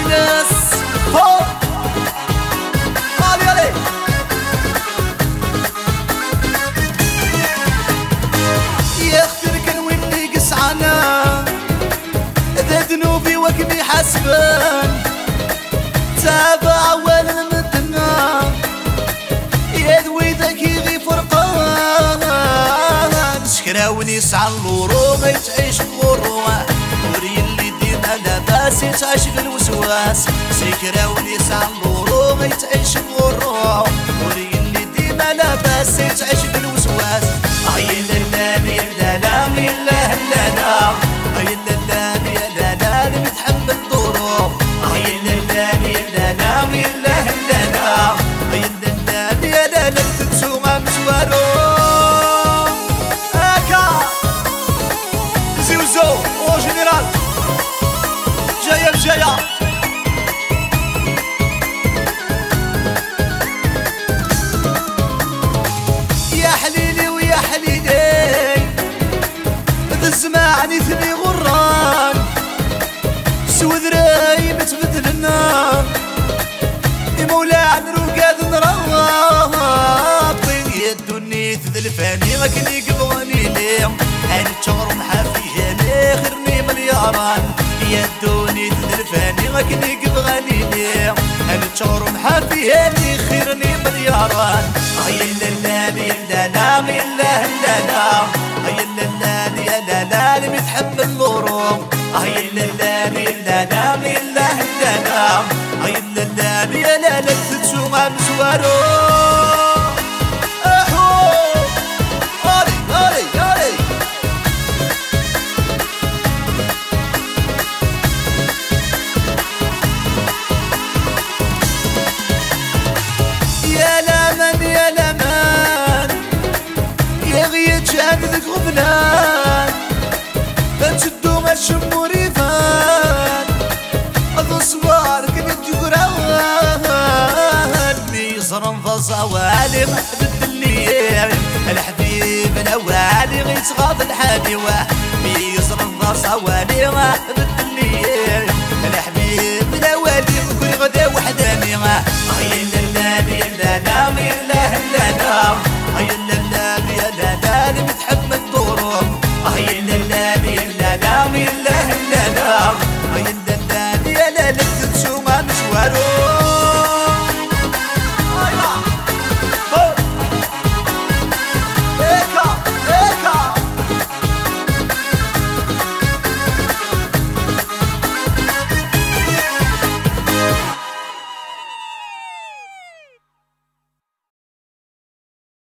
ناس هو علي علي يا اختي كان وين نقص عنا ذا ذنوبي وكبي حسبان تابع ولا مدنا يا ذوي ذاكي غي فرقان شكراوني سعى اللورو ما يتعيش غورو وري اللي ديما لاباس يتعيش في الوسواس سكراوني سعى اللورو ما يتعيش غورو وري اللي ديما لاباس يتعيش في الوسواس يا لالا يا لالا يا لالا يا لالا يا لالا اللي متحمل ظروف يا لالا يا لالا يا لالا يا لالا يا لالا تنسو ما مشوارو هاكا زيوزو او جنرال جايه بجايه يا حليلي ويا حليلي تسمعني ثني غران سود راي متبدلنا يا مولاي نروقاد نراطي يا الدنيا تذلفاني ما كان يقبغني ليه انا تشغر محافيه ليه خيرني ملياران يا الدنيا تذلفاني ما كان يقبغني ليه انا تشغر محافيه ليه خيرني ملياران يا لالا يا لالا يا لالا يا لالا يا لالا اللي متحمل الظروف يا لالا يا لالا يا لالا يا لالا يا لالا تنسو ما مشوارو احو علي علي علي يا لمن يا لمن يا غيت شهادتك غفلان تشدو ما تشمو ريفان هذا صبارك نتجران بيصرن فصوالي ما بدلني الحبيب الاوالي غيتغاض الحديوه بيصرن فصوالي ما بدلني الحبيب الاوالي كل غدا وحداني يا لالا يا لالا يا لالا يا لالا يا لالا اللي متحمل ظروف يا لالا يا لالا يا لالا